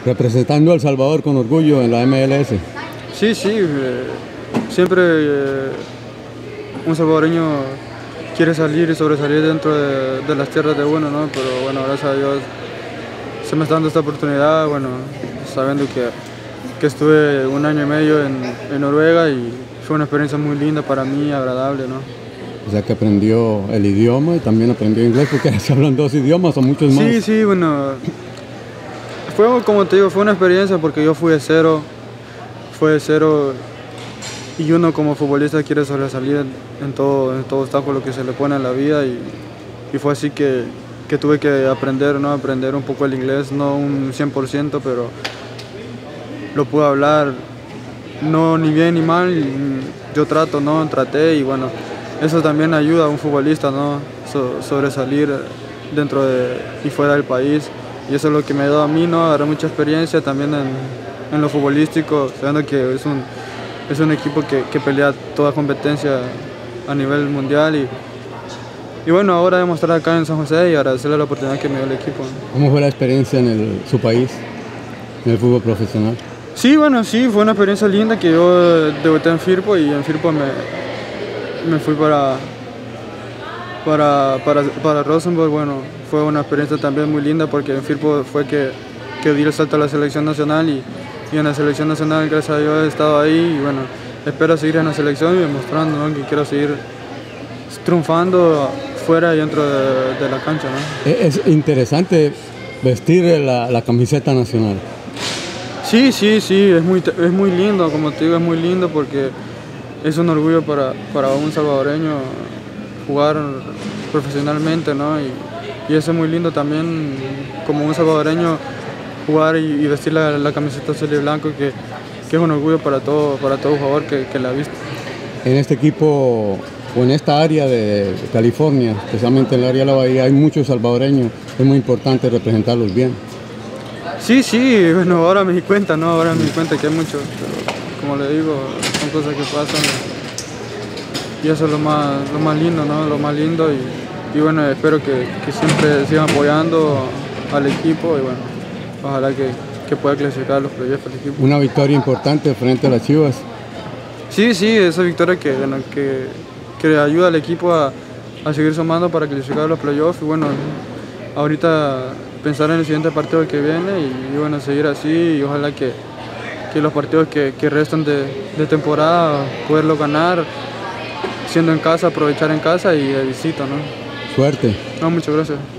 representando a El Salvador con orgullo en la MLS. Sí, siempre un salvadoreño quiere salir y sobresalir dentro de las tierras de uno, ¿no? Pero bueno, gracias a Dios se me está dando esta oportunidad, bueno, sabiendo que estuve 1 año y medio en Noruega y fue una experiencia muy linda para mí, agradable, ¿no? O sea que aprendió el idioma y también aprendió inglés, porque se hablan 2 idiomas o muchos más. Sí, bueno, fue como te digo, fue una experiencia porque yo fui de cero y uno como futbolista quiere sobresalir en todo obstáculo que se le pone en la vida y fue así que tuve que aprender, ¿no? Aprender un poco el inglés, no un 100%, pero lo pude hablar, no ni bien ni mal, yo traté y bueno, eso también ayuda a un futbolista, ¿no? Sobresalir dentro y fuera del país, y eso es lo que me ha dado a mí, ¿no? Agarré mucha experiencia también en lo futbolístico, sabiendo que es un equipo que pelea toda competencia a nivel mundial y bueno, ahora demostrar acá en San José y agradecerle la oportunidad que me dio el equipo. ¿Cómo fue la experiencia en su país, en el fútbol profesional? Sí, bueno, sí, fue una experiencia linda que yo debuté en Firpo y en Firpo me fui para Rosenborg. Bueno, fue una experiencia también muy linda porque en Firpo fue que di el salto a la selección nacional y en la selección nacional, gracias a Dios, he estado ahí y bueno, espero seguir en la selección y demostrando, ¿no? Que quiero seguir triunfando fuera y dentro de la cancha, ¿no? Es interesante vestir la camiseta nacional. Sí, es muy lindo, como te digo, es muy lindo porque es un orgullo para un salvadoreño jugar profesionalmente, ¿no? Y eso es muy lindo también, como un salvadoreño, jugar y vestir la camiseta azul y blanco, que es un orgullo para todo jugador que la viste. En este equipo o en esta área de California, especialmente en el área de la Bahía, hay muchos salvadoreños, es muy importante representarlos bien. Sí, bueno, ahora me di cuenta, ¿no? Ahora me di cuenta que hay muchos, pero como le digo, son cosas que pasan y eso es lo más lindo, ¿no? Lo más lindo y bueno, espero que siempre sigan apoyando al equipo y bueno, ojalá que pueda clasificar los playoffs del equipo. Una victoria importante frente a las Chivas. Sí, esa victoria que ayuda al equipo a seguir sumando para clasificar los playoffs y bueno, ahorita pensar en el siguiente partido que viene y bueno, seguir así y ojalá que los partidos que restan de temporada poderlo ganar, siendo en casa, aprovechar en casa y de visita, ¿no? Suerte. No, muchas gracias.